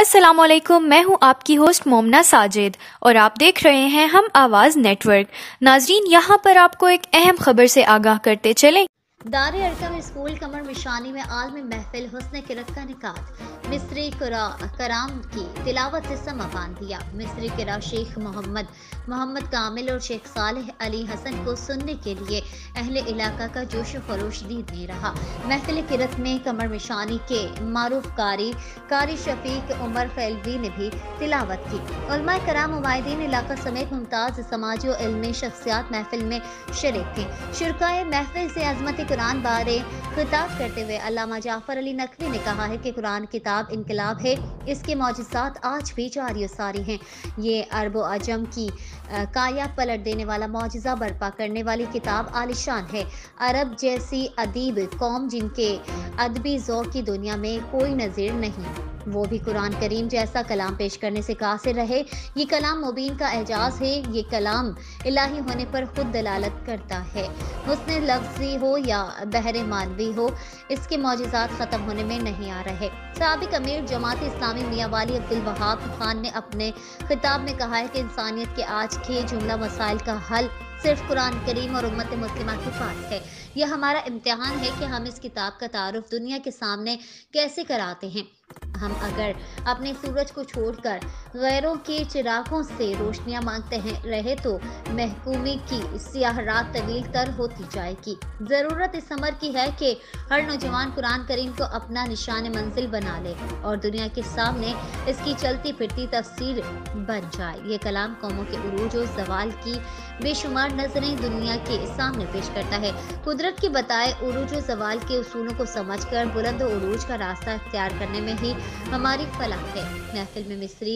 अस्सलामुअलैकुम, मैं हूं आपकी होस्ट मोमना साजिद और आप देख रहे हैं हम आवाज़ नेटवर्क। नाजरीन, यहां पर आपको एक अहम खबर से आगाह करते चलें। दार अरकम स्कूल कमर मिशानी में आलमी महफिल हुस्न किरत का निकात। मिस्री कराम की तिलावत से समा बांध दिया। मिस्री किरा शेख मोहम्मद कामिल और शेख सालेह अली हसन को सुनने के लिए अहले इलाका का जोश खरोश दीद नहीं रहा। महफिल किरत में कमर मिशानी के मारूफ कारी शफीक उमर खैलवी ने भी तिलावत की। उलमा कराम उमायदीन इलाका समेत मुमताज समाजी और इल्मी शख्सियात महफिल में शरीक थे। शुरकाए महफिल से अजमत कुरान बारे खिताब करते हुए अल्लामा जाफर अली नकवी ने कहा है कि कुरान किताब इनकलाब है, इसके मौजिज़ात आज भी जारी सारी हैं। ये अरब व अजम की काया पलट देने वाला मौजिज़ा बर्पा करने वाली किताब आलिशान है। अरब जैसी अदीब कौम जिनके अदबी ज़ौक़ की दुनिया में कोई नज़ीर नहीं, वो भी कुरान करीम जैसा कलाम पेश करने से कासिर रहे। ये कलाम मुबीन का एजाज़ है। ये कलाम इलाही होने पर खुद दलालत करता है। हुस्न लफ्ज़ी हो या बहरे मानवी हो, इसके मौजिज़ात ख़त्म होने में नहीं आ रहे। साबिक़ अमीर जमात इस्लामी मियां वाली अब्दुल वहाब खान ने अपने खिताब में कहा है कि इंसानियत के आज के जुमला मसाइल का हल सिर्फ कुरान करीम और उम्मत मुस्लिमा के पास है। यह हमारा इम्तिहान है कि हम इस किताब का तारुफ दुनिया के सामने कैसे कराते हैं। हम अगर अपने सूरज को छोड़कर गैरों के चिरागों से रोशनियां मांगते रहे तो महकूमी की सियाह रात तवील तर होती जाएगी। ज़रूरत इस अमर की है कि हर नौजवान कुरान करीम को अपना निशान मंजिल बना ले और दुनिया के सामने इसकी चलती फिरती तफसीर बन जाए। ये कलाम कौमों के उरूज और ज़वाल की बेशुमार नजरें दुनिया के सामने पेश करता है। कुदरत के बताए उरूज और ज़वाल के उसूलों को समझकर बुलंद उरूज का रास्ता इख्तियार करने में ही हमारी फलाह है। महफिल में मिस्री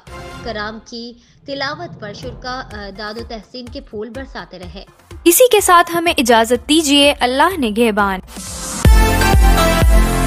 कराम की तिलावत पर शुरका दादो तहसीन के फूल बरसाते रहे। इसी के साथ हमें इजाजत दीजिए। अल्लाह निगहबान।